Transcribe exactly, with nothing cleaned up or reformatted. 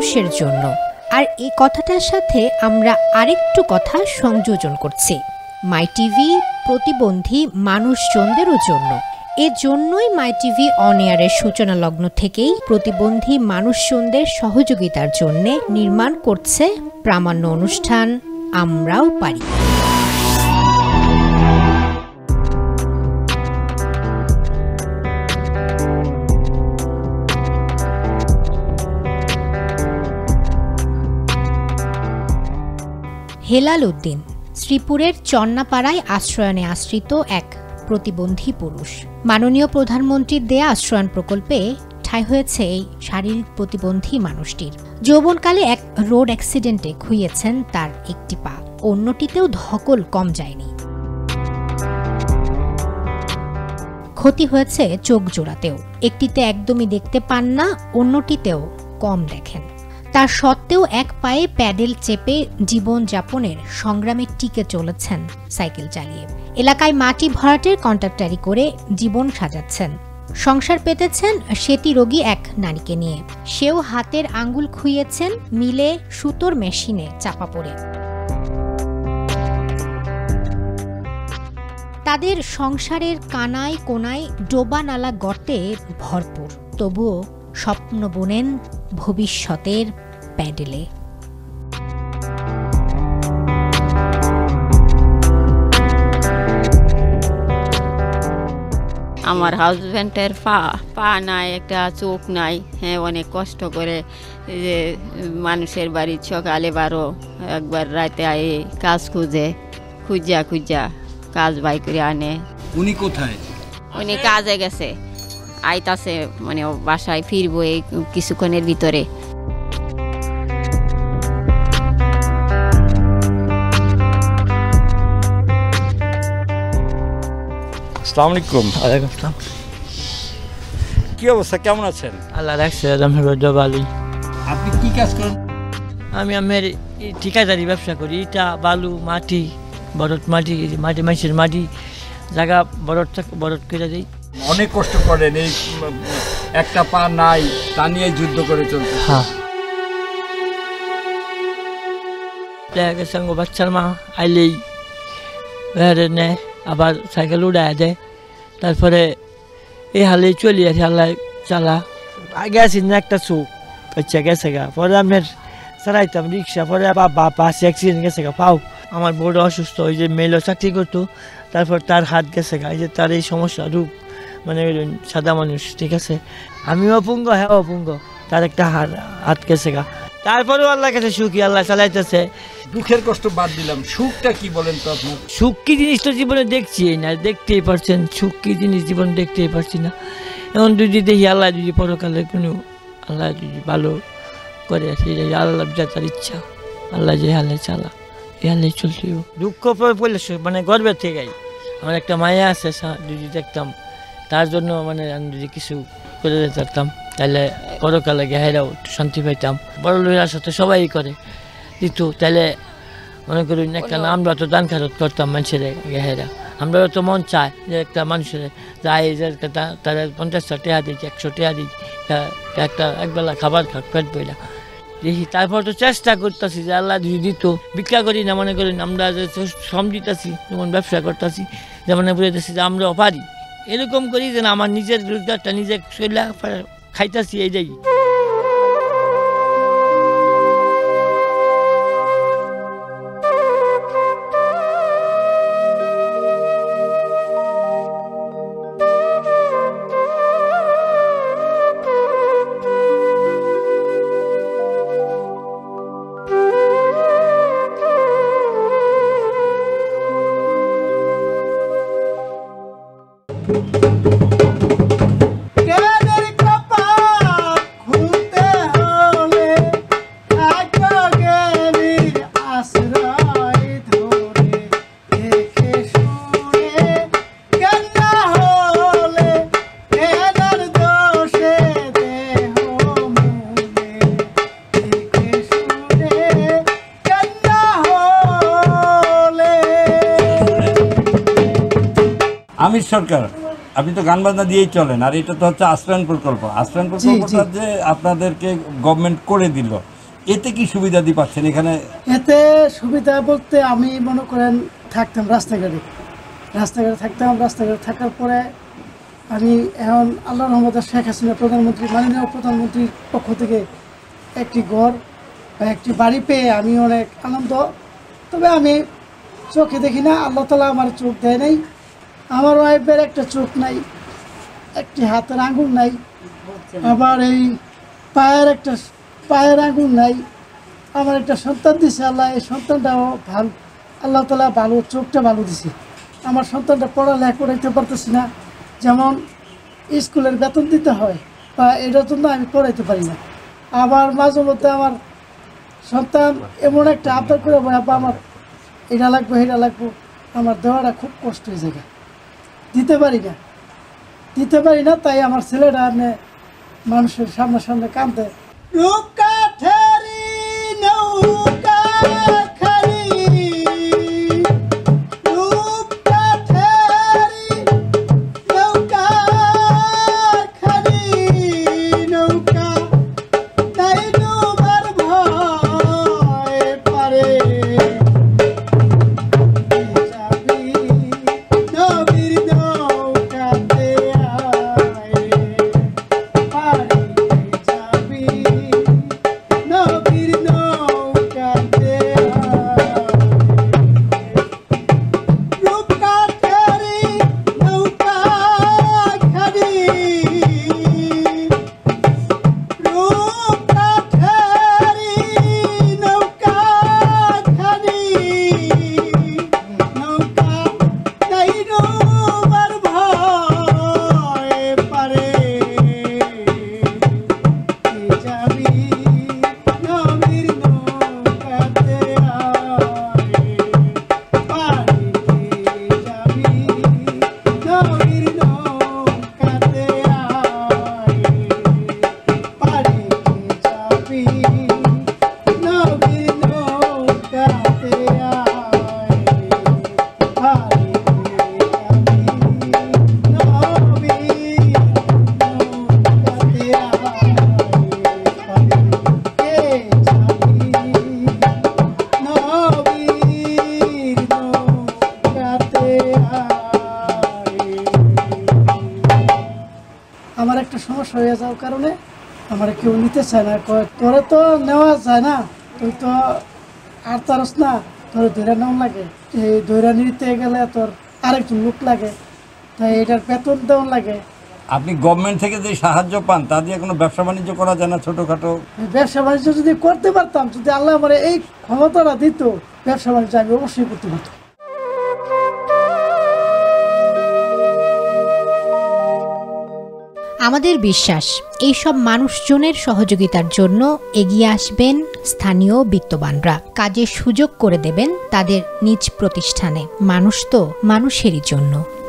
মানুষের জন্য। আর এই কথাটার সাথে আমরা আরেকটু কথা সংযোজন করছি, মাই টিভি প্রতিবন্ধী মানুষজনদেরও জন্য। এজন্যই মাই টিভি অন এয়ারের সূচনা লগ্ন থেকেই প্রতিবন্ধী মানুষজনদের সহযোগিতার জন্য নির্মাণ করছে প্রামাণ্য অনুষ্ঠান আমরাও পারি। হেলাল উদ্দিন শ্রীপুরের চন্নাপাড়ায় আশ্রয়নে আশ্রিত এক প্রতিবন্ধী পুরুষ। মাননীয় প্রধানমন্ত্রীর দেয়া আশ্রয়ন প্রকল্পে ঠাঁই হয়েছে এই শারীরিক প্রতিবন্ধী মানুষটির। যৌবনকালে এক রোড অ্যাক্সিডেন্টে খুইয়েছেন তার একটি পা, অন্যটিতেও ধকল কম যায়নি। ক্ষতি হয়েছে চোখ জোড়াতেও, একটিতে একদমই দেখতে পান না, অন্যটিতেও কম দেখেন। তার সত্ত্বেও এক পায়ে প্যাডেল চেপে জীবন যাপনের সংগ্রামে টিকে চলেছেন সাইকেল চালিয়ে। এলাকায় মাটি ভরাটের কন্ট্রাক্টারি করে জীবন সাজাচ্ছেন। সংসার পেতেছেন সেতী রোগী এক নারীকে নিয়ে, সেও হাতের আঙ্গুল খুইয়েছেন মিলে সুতোর মেশিনে চাপা পড়ে। তাদের সংসারের কানায় কোনায় ডোবা নালা গর্তে ভরপুর, তবুও স্বপ্ন বুনেন ভবিষ্যতের প্যাডেলে। আমার হাজব্যান্ডের পা পা নাই, একটা চোখ নাই। হ্যাঁ, অনেক কষ্ট করে যে মানুষের বাড়ি সকালে বারো একবার রাতে আয়ে কাজ খুঁজে খুঁজা খুঁজা কাজ বাই করে আনে। উনি কোথায়? উনি কাজে গেছে, আইতাছে মানে বাসায় ফিরবো এই কিছুক্ষণের ভিতরে। আসসালামু আলাইকুম। ওয়ালাইকুম আসসালাম। কি অবস্থা, কেমন আছেন? আল্লাহ রাখছে আলহামদুলিল্লাহ ভালোই। আপনি কি কাজ করেন? আমি আমার ঠিকাদারি ব্যবসা করি, ইটা বালু মাটি বরট মাটি মাটি মানুষের মাটি জায়গা বরট বরট করে দিই। অনেক কষ্ট করেন, এই একটা পা নাই তা নিয়ে যুদ্ধ করে চলতে। হ্যাঁ, দেখা সঙ্গে বাচ্চার মা আইলেই বেড়ে নেয়, আবার সাইকেল উড়ায় দেয়, তারপরে এই হালে চলি আছে আল্লাহ চালা। আগে আছি না একটা চোখ হচ্ছে গেছে গা, পরে আপনার চালাইতাম রিক্সা, পরে বাবা পাশে অ্যাক্সিডেন্ট গেছে গা পাও। আমার বড় অসুস্থ, ওই যে মেয়েও চাকরি করতো, তারপর তার হাত গেছে গা, এই যে তার এই সমস্যা রূপ মানে সাদা মানুষ, ঠিক আছে। আমিও অপুঙ্গ, হ্যাঁ অপুঙ্গ, তার একটা হাত হাত গেছে গা, তারপরেও আল্লাহ কাছে সুখী, আল্লাহ চালাইতেছে। দুঃখের কষ্ট বাদ দিলাম, সুখটা কি বলেন তো আপনি? সুখ কি জিনিস তো জীবনে দেখছি না, দেখতেই পারছেন, সুখ কি জিনিস জীবনে দেখতেই পারছি না। এখন যদি দেখি আল্লাহ যদি পরকালে কোনো আল্লাহ যদি ভালো করে, আল্লাহ তার ইচ্ছা, আল্লাহ যে হালে চালা এই হালে চলতে। দুঃখ পড়লে মানে গর্বের থেকেই আমার একটা মায়া আছে, যদি দেখতাম তার জন্য মানে আমি যদি কিছু করে যেতে পারতাম, তাহলে পরকালে গেহেরাও শান্তি পাইতাম। বড় লোকের সাথে সবাই করে দিত, তাহলে মনে করি একটা আমরা তো দান খারত করতাম মানুষের গেহেরা, আমরাও তো মন চায় যে একটা মানুষের যায় তারা পঞ্চাশটা টেহা দিই, একশো টেহা দিই, একটা একবেলা খাবার খাক পেট বইলা দেখি। তারপর তো চেষ্টা করতেছি যে আল্লাহ যদি দিত, ভিক্ষা করি না, মনে করি আমরা যে শ্রম দিতেছি, যেমন ব্যবসা করতেছি, যেমন বুঝাইতেছি যে আমরাও পারি, এরকম করি যেন আমার নিজের রোজগারটা নিজে শৈলা খাইতেছি এইটাই। আমির সরকার, আপনি তো গান বাজনা দিয়েই চলেন, আর এটা তো হচ্ছে আশ্রয়ন প্রকল্প। আশ্রয়ন প্রকল্পটা যে আপনাদেরকে গভর্নমেন্ট করে দিল, এতে কি সুবিধা দিয়ে পাচ্ছেন এখানে? এতে সুবিধা বলতে আমি মনে করেন থাকতাম রাস্তাঘাটে রাস্তাঘাটে থাকতাম রাস্তাঘাটে থাকার পরে আমি এখন আল্লাহ রহমতে শেখ হাসিনা প্রধানমন্ত্রী মাননীয় প্রধানমন্ত্রীর পক্ষ থেকে একটি ঘর বা একটি বাড়ি পেয়ে আমি অনেক আনন্দ। তবে আমি চোখে দেখি না, আল্লাহ তালা আমার চোখ দেয় নাই, আমার ওয়াইফের একটা চোখ নাই, একটি হাতের আঙুল নাই, আবার এই পায়ের একটা পায়ের আঙুল নাই। আমার একটা সন্তান দিছে আল্লাহ, এই সন্তানটাও ভালো, আল্লাহ তালা ভালো চোখটা ভালো দিছে। আমার সন্তানটা পড়ালেখা করাইতে পারতেছি না, যেমন স্কুলের বেতন দিতে হয় বা এটার জন্য আমি পড়াইতে পারি না। আবার মাঝে মধ্যে আমার সন্তান এমন একটা আবদার করে বা আমার এটা লাগবো এটা লাগবো, আমার দেওয়াটা খুব কষ্ট হয়ে যায়, দিতে পারি না দিতে পারি না তাই আমার ছেলেটা আপনি মানুষের সামনে সামনে কাঁদে। আমার একটা সমস্যা হয়ে যাওয়ার কারণে আমার কেউ নিতে চায় না, তোরে তো নেওয়া যায় না, তুই তো আর তারস না, তোর ধৈর্য নেওয়া লাগে, এই ধৈর্য নিতে গেলে তোর আরেকজন লোক লাগে, তাই এটার বেতন দেওয়া লাগে। আপনি গভর্নমেন্ট থেকে যে সাহায্য পান তা দিয়ে কোনো ব্যবসা বাণিজ্য করা যায় না? ছোটোখাটো ব্যবসা বাণিজ্য যদি করতে পারতাম, যদি আল্লাহ আমার এই ক্ষমতাটা দিত, ব্যবসা বাণিজ্য আমি অবশ্যই করতে পারতাম। আমাদের বিশ্বাস এইসব মানুষজনের সহযোগিতার জন্য এগিয়ে আসবেন স্থানীয় বিত্তবানরা, কাজের সুযোগ করে দেবেন তাদের নিজ প্রতিষ্ঠানে। মানুষ তো মানুষেরই জন্য।